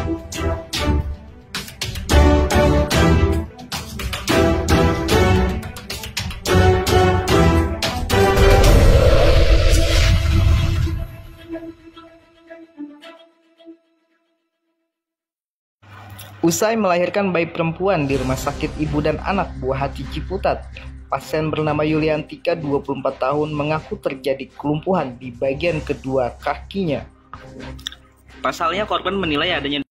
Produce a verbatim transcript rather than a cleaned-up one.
Usai melahirkan bayi perempuan di Rumah Sakit Ibu dan Anak Buah Hati Ciputat, pasien bernama Yuliantika, dua puluh empat tahun, mengaku terjadi kelumpuhan di bagian kedua kakinya. Pasalnya, korban menilai adanya